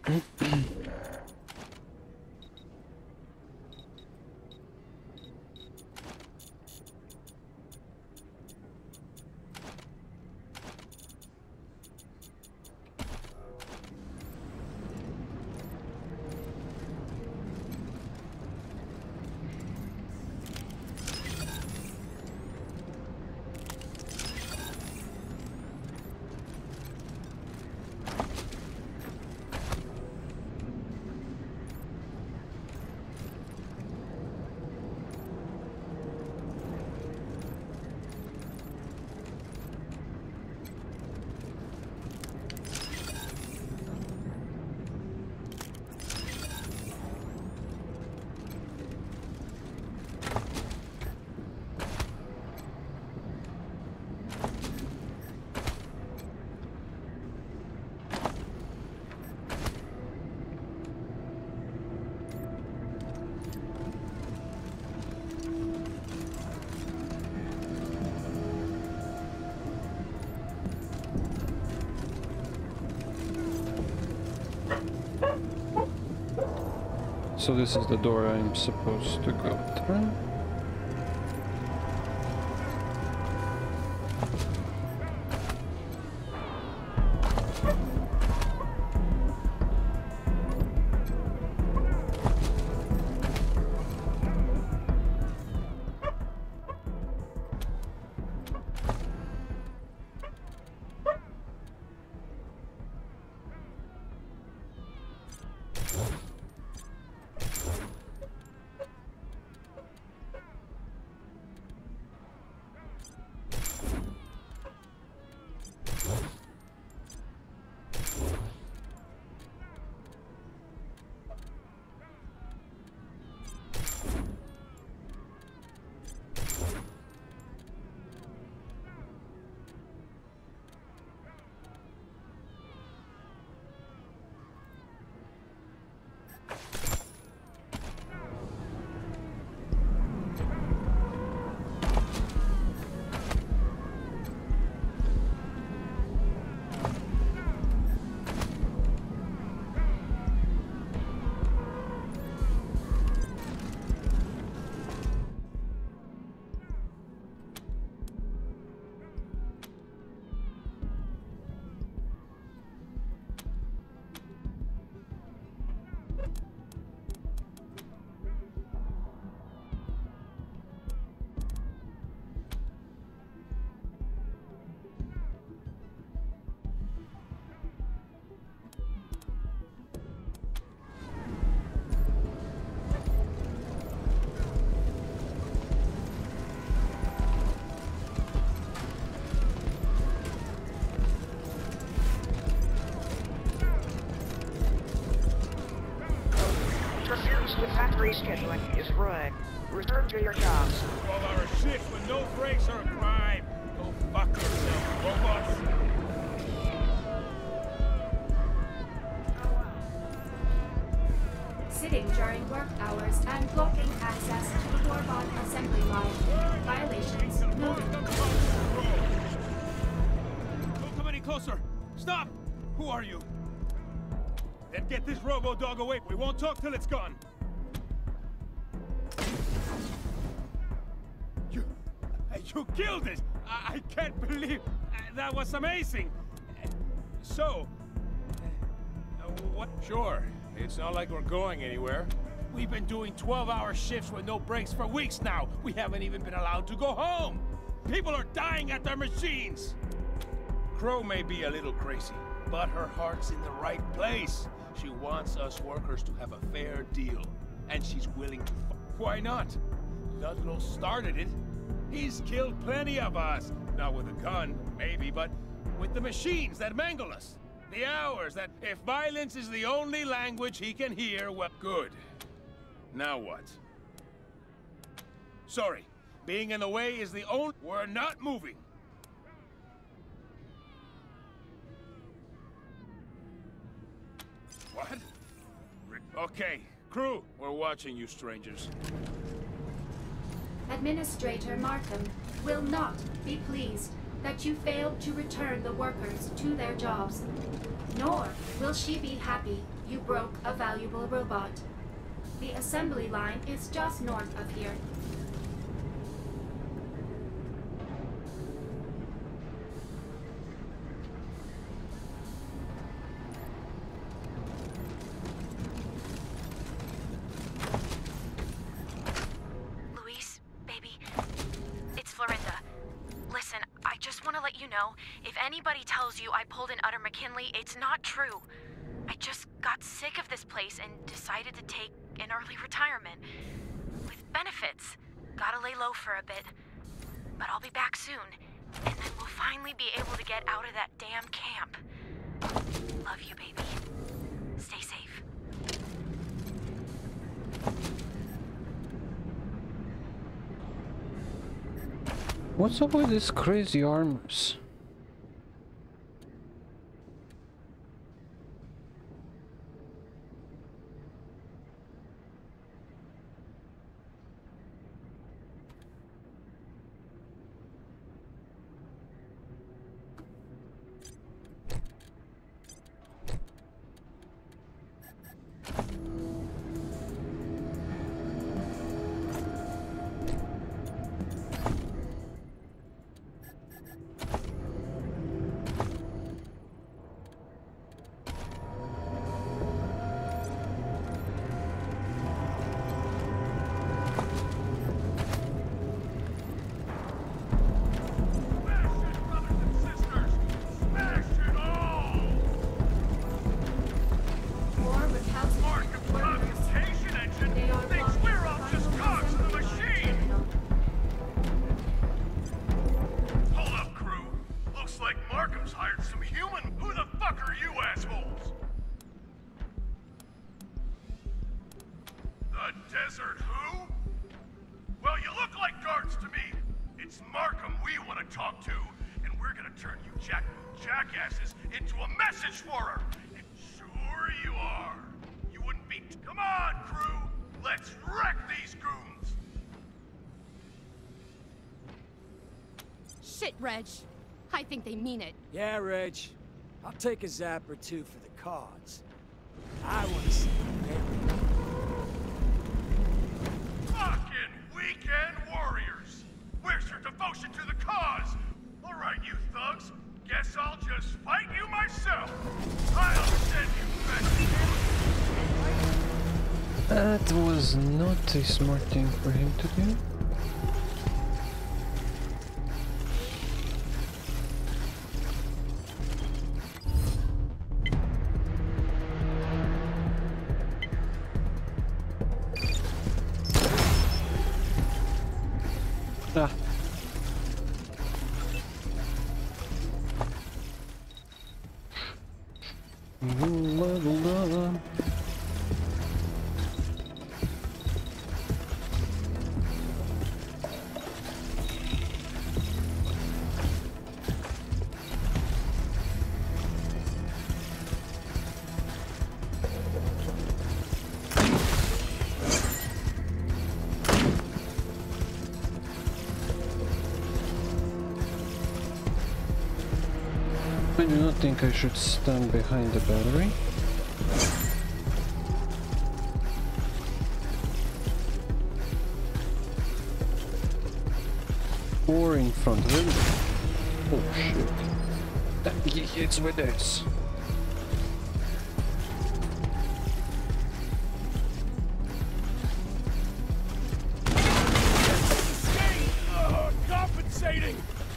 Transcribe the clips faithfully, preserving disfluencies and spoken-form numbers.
So this is the door I'm supposed to go through. Rescheduling is ruined. Return to your jobs. twelve hour shifts with no breaks are a crime. Go fuck yourself, robots. Sitting during work hours and blocking access to the Warbot assembly line. Violations noted. Don't come any closer. Stop! Who are you? Then get this robo-dog away. We won't talk till it's gone. You... You killed it! I, I can't believe... Uh, that was amazing! Uh, so... Uh, what... Sure. It's not like we're going anywhere. We've been doing twelve hour shifts with no breaks for weeks now. We haven't even been allowed to go home. People are dying at their machines. Crow may be a little crazy, but her heart's in the right place. She wants us workers to have a fair deal, and she's willing to f- Why not? Ludlow started it. He's killed plenty of us. Not with a gun, maybe, but with the machines that mangle us. The hours that, if violence is the only language he can hear, well, good. Now what? Sorry, being in the way is the only... We're not moving. What? Okay, crew, we're watching you strangers. Administrator Markham will not be pleased that you failed to return the workers to their jobs. Nor will she be happy you broke a valuable robot. The assembly line is just north of here. Luis, baby, it's Florinda. Listen, I just want to let you know, if anybody tells you I pulled an Utter McKinley, it's not true. I just got sick of this place and decided to take an early retirement. With benefits. Gotta lay low for a bit. But I'll be back soon, and then we'll finally be able to get out of that damn camp. Love you, baby. Stay safe. What's up with these crazy armors? Desert who? Well, you look like guards to me. It's Markham we want to talk to, and we're gonna turn you jack jackasses into a message for her. And sure you are. You wouldn't be. Come on, crew. Let's wreck these goons. Shit, Reg. I think they mean it. Yeah, Reg. I'll take a zap or two for the cause. I want to see them. Fucking weekend warriors! Where's your devotion to the cause? All right, you thugs. Guess I'll just fight you myself. I'll send you back. That was not a smart thing for him to do. Ah. Leveled up. I do not think I should stand behind the battery. Or in front of him. Oh shit. That, it's with this. Uh, compensating!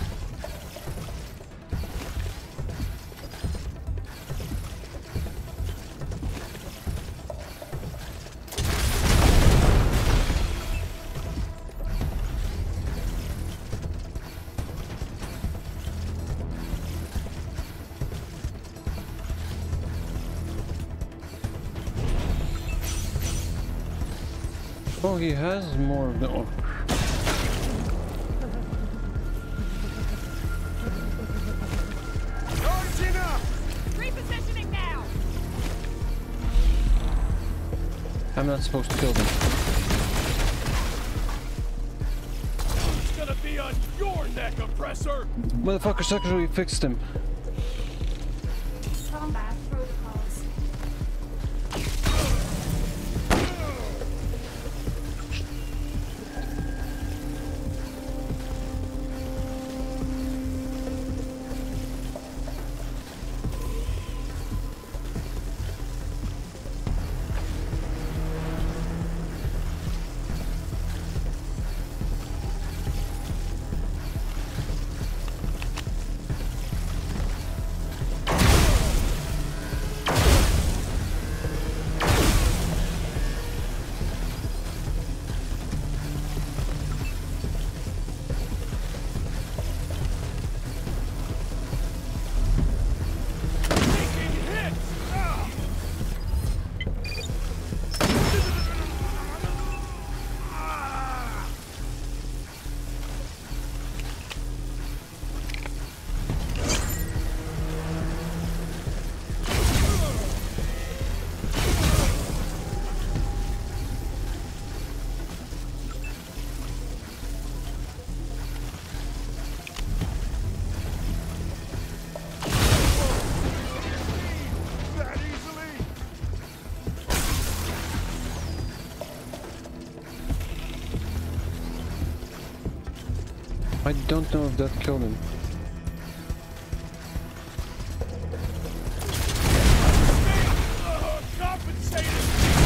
Oh, he has more of the... Oh. Repositioning now! I'm not supposed to kill them. It's gonna be on your neck, oppressor! Motherfuckers actually fixed him. Combat I don't know if that killed him. Uh, compensated!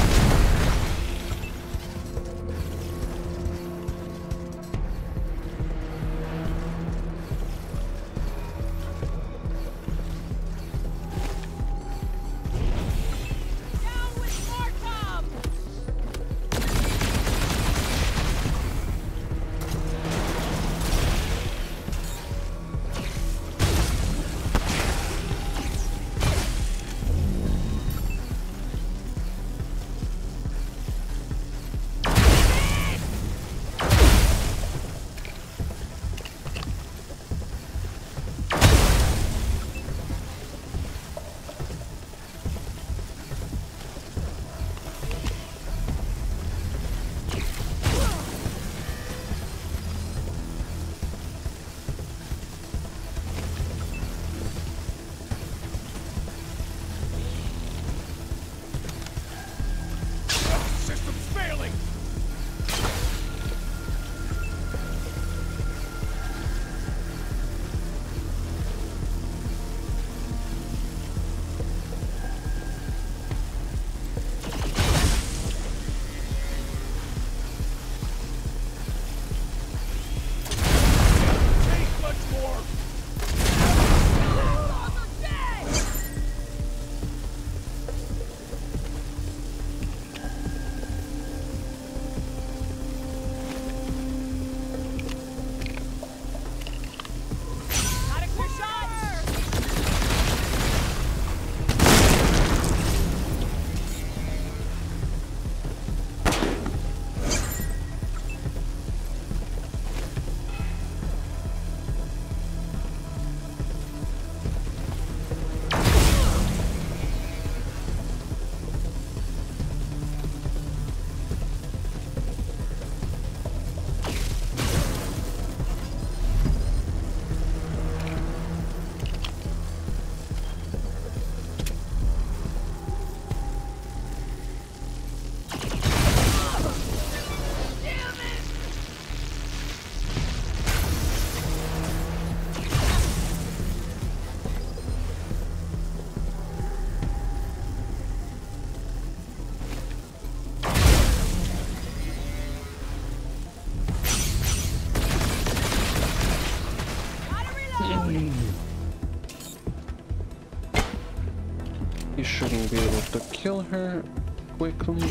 You shouldn't be able to kill her quickly.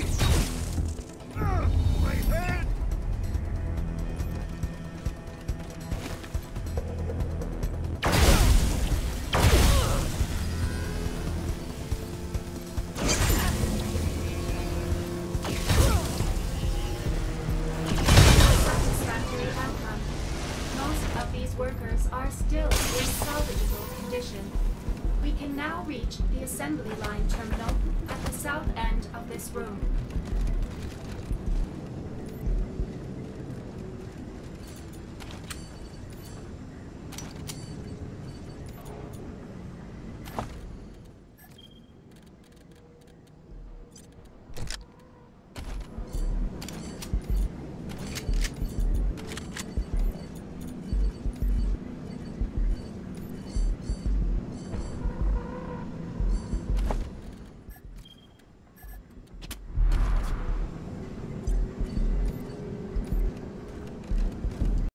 My head! Satisfactory outcome. Most of these workers are still in salvageable condition. We can now reach the assembly line terminal at the south end of this room.